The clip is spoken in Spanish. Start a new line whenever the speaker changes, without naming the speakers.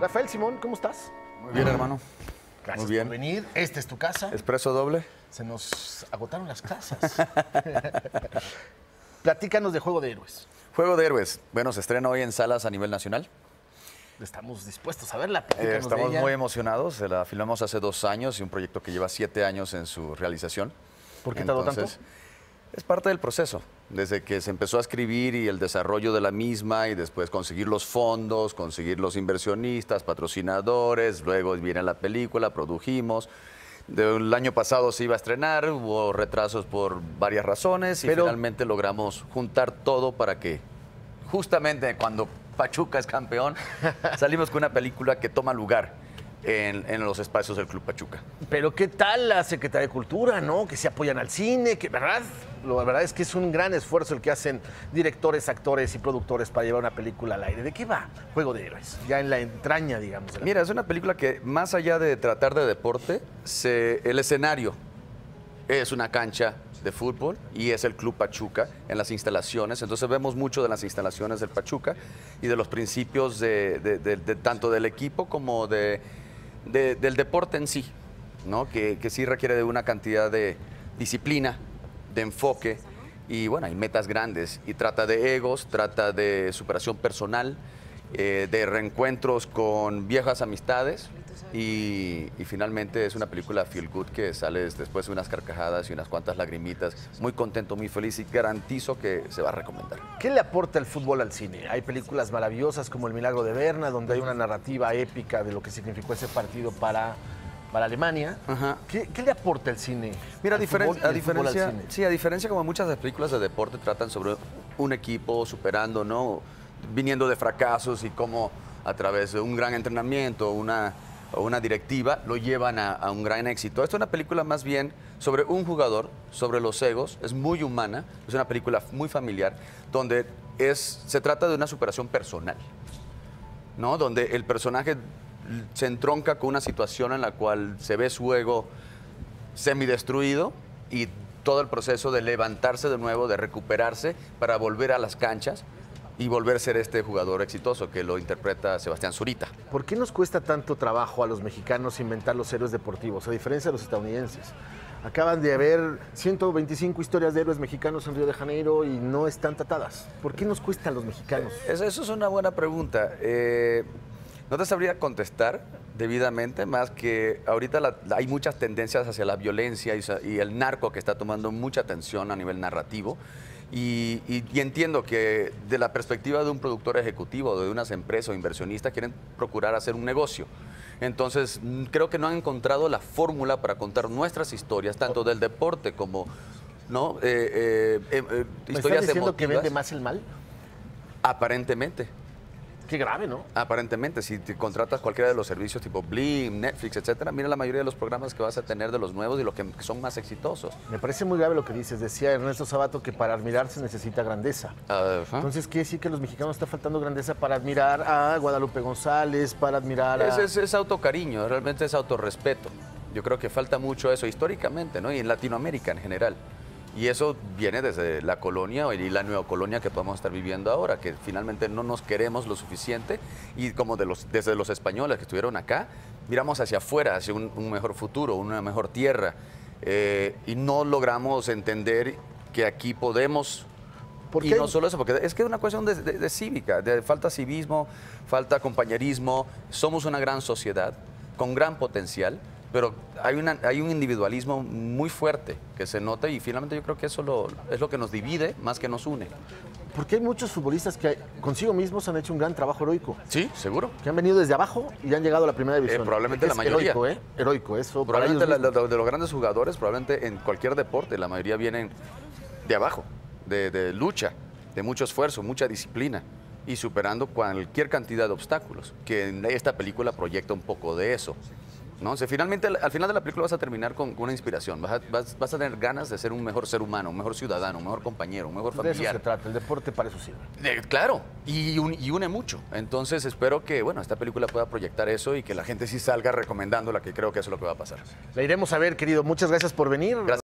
Rafael Simón, ¿cómo estás?
Muy bien, hermano.
Gracias
Muy bien.
por venir. Esta es tu casa.
¿Expreso doble?
Se nos agotaron las casas. Platícanos de Juego de Héroes.
Juego de Héroes. Bueno, se estrena hoy en salas a nivel nacional.
Estamos dispuestos a verla. Platícanos de
Estamos
ella.
muy emocionados. La filmamos hace 2 años y un proyecto que lleva 7 años en su realización.
¿Por qué tardó tanto?
Es parte del proceso. Desde que se empezó a escribir y el desarrollo de la misma y después conseguir los fondos, conseguir los inversionistas, patrocinadores, luego viene la película, produjimos. El año pasado se iba a estrenar, hubo retrasos por varias razones y finalmente logramos juntar todo para que justamente cuando Pachuca es campeón, salimos con una película que toma lugar en los espacios del Club Pachuca.
Pero ¿qué tal la Secretaría de Cultura, no? Que se apoyan al cine, que ¿verdad? La verdad es que es un gran esfuerzo el que hacen directores, actores y productores para llevar una película al aire. ¿De qué va Juego de Héroes? Ya en la entraña, digamos.
Mira, es una película que más allá de tratar de deporte, el escenario es una cancha de fútbol y es el Club Pachuca en las instalaciones. Entonces vemos mucho de las instalaciones del Pachuca y de los principios de tanto del equipo como del deporte en sí, ¿no? Que sí requiere de una cantidad de disciplina, de enfoque y bueno, hay metas grandes y trata de egos, trata de superación personal, de reencuentros con viejas amistades y finalmente es una película feel good que sales después de unas carcajadas y unas cuantas lagrimitas, muy contento, muy feliz y garantizo que se va a recomendar.
¿Qué le aporta el fútbol al cine? Hay películas maravillosas como El Milagro de Berna, donde hay una narrativa épica de lo que significó ese partido para Alemania. ¿Qué le aporta el cine?
Mira, a
al
diferencia
cine?
como muchas de las películas de deporte tratan sobre un equipo superando, ¿no? Viniendo de fracasos y cómo a través de un gran entrenamiento o una directiva lo llevan a un gran éxito. Esta es una película más bien sobre un jugador, sobre los egos, es muy humana, es una película muy familiar, donde se trata de una superación personal, ¿no? Donde el personaje se entronca con una situación en la cual se ve su ego semidestruido y todo el proceso de levantarse de nuevo, de recuperarse para volver a las canchas y volver a ser este jugador exitoso que lo interpreta Sebastián Zurita.
¿Por qué nos cuesta tanto trabajo a los mexicanos inventar los héroes deportivos, a diferencia de los estadounidenses? Acaban de haber 125 historias de héroes mexicanos en Río de Janeiro y no están tratadas. ¿Por qué nos cuesta a los mexicanos?
Eso es una buena pregunta. No te sabría contestar debidamente, más que ahorita hay muchas tendencias hacia la violencia y el narco que está tomando mucha atención a nivel narrativo. Y entiendo que de la perspectiva de un productor ejecutivo, de unas empresas o inversionistas, quieren procurar hacer un negocio. Entonces, creo que no han encontrado la fórmula para contar nuestras historias, tanto del deporte como ¿no?
¿Me
historias
estás diciendo
emotivas.
que vende más el mal?
Aparentemente.
Qué grave, ¿no?
Aparentemente, si te contratas cualquiera de los servicios tipo Blim, Netflix, etcétera, mira la mayoría de los programas que vas a tener de los nuevos y los que son más exitosos.
Me parece muy grave lo que dices. Decía Ernesto Sabato que para admirar se necesita grandeza. Entonces, ¿quiere decir que a los mexicanos está faltando grandeza para admirar a Guadalupe González, para admirar a...
Es autocariño, realmente es autorrespeto. Yo creo que falta mucho eso históricamente, ¿no? Y en Latinoamérica en general. Y eso viene desde la colonia y la neocolonia que podemos estar viviendo ahora, que finalmente no nos queremos lo suficiente y como desde los españoles que estuvieron acá, miramos hacia afuera, hacia un mejor futuro, una mejor tierra y no logramos entender que aquí podemos... Y no solo eso, porque es que es una cuestión de cívica, de falta civismo, falta compañerismo, somos una gran sociedad con gran potencial, pero hay un individualismo muy fuerte que se nota y finalmente yo creo que eso es lo que nos divide más que nos une.
Porque hay muchos futbolistas que consigo mismos han hecho un gran trabajo heroico.
Sí, seguro.
Que han venido desde abajo y han llegado a la primera división.
Probablemente la mayoría.
Heroico, heroico, eso.
Probablemente de los grandes jugadores, probablemente en cualquier deporte, la mayoría vienen de abajo, de lucha, de mucho esfuerzo, mucha disciplina y superando cualquier cantidad de obstáculos, que en esta película proyecta un poco de eso. ¿No? O sea, finalmente, al final de la película vas a terminar con una inspiración, vas a tener ganas de ser un mejor ser humano, un mejor ciudadano, un mejor compañero, un mejor familiar.
De eso se trata, el deporte para eso sirve.
Claro, y une mucho. Entonces espero que esta película pueda proyectar eso y que la gente sí salga recomendándola, que creo que eso es lo que va a pasar.
La iremos a ver, querido. Muchas gracias por venir.
Gracias.